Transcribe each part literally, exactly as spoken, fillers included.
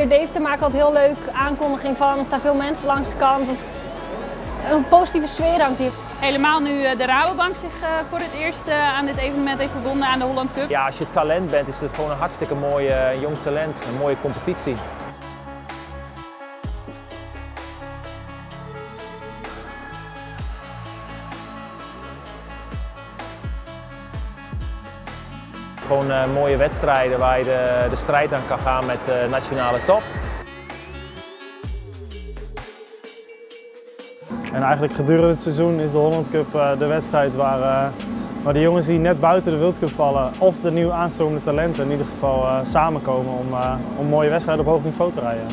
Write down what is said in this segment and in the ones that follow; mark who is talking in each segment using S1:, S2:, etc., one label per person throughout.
S1: weer Deventer maken, wat heel leuk. Aankondiging van, er staan veel mensen langs de kant. Het is een positieve sfeer hangt hier.
S2: Helemaal nu de Rabobank zich voor het eerst aan dit evenement heeft verbonden aan de Holland Cup.
S3: Ja, als je talent bent is het gewoon een hartstikke mooi uh, jong talent, een mooie competitie. Gewoon uh, mooie wedstrijden waar je de, de strijd aan kan gaan met de uh, nationale top.
S4: En eigenlijk gedurende het seizoen is de Holland Cup uh, de wedstrijd waar, uh, waar de jongens die net buiten de World Cup vallen of de nieuw aanstromende talenten in ieder geval uh, samenkomen om, uh, om mooie wedstrijden op hoog niveau te rijden.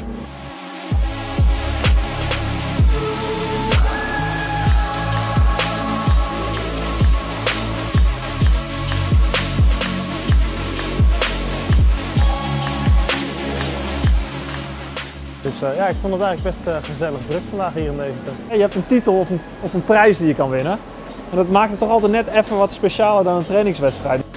S4: Dus uh, ja, ik vond het eigenlijk best uh, gezellig druk vandaag hier in Deventer.
S5: Je hebt een titel of een, of een prijs die je kan winnen. En dat maakt het toch altijd net even wat specialer dan een trainingswedstrijd.